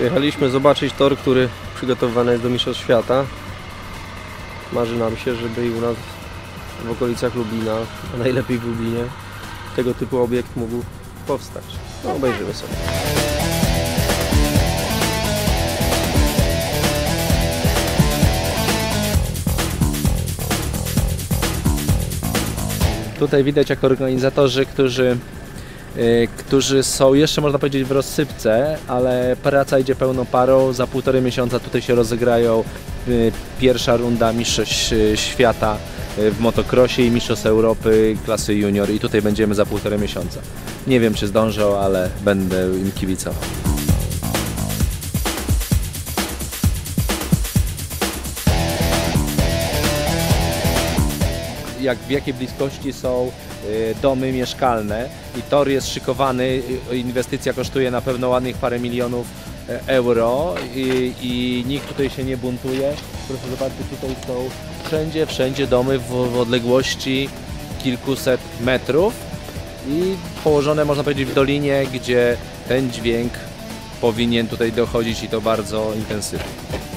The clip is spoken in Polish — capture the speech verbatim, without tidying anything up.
Przyjechaliśmy zobaczyć tor, który przygotowywany jest do Mistrzostw Świata. Marzy nam się, żeby i u nas w okolicach Lublina, a najlepiej w Lublinie, tego typu obiekt mógł powstać. No, obejrzymy sobie. Tutaj widać jako organizatorzy, którzy, yy, którzy są jeszcze, można powiedzieć, w rozsypce, ale praca idzie pełną parą. Za półtorej miesiąca tutaj się rozegrają yy, pierwsza runda Mistrzostw Świata w motocrossie i Mistrzostw Europy klasy junior i tutaj będziemy za półtorej miesiąca. Nie wiem, czy zdążą, ale będę im kibicował. Jak w jakiej bliskości są domy mieszkalne i tor jest szykowany, inwestycja kosztuje na pewno ładnych parę milionów euro i, i nikt tutaj się nie buntuje. Proszę zobaczyć, tutaj są wszędzie, wszędzie domy w, w odległości kilkuset metrów i położone, można powiedzieć, w dolinie, gdzie ten dźwięk powinien tutaj dochodzić i to bardzo intensywnie.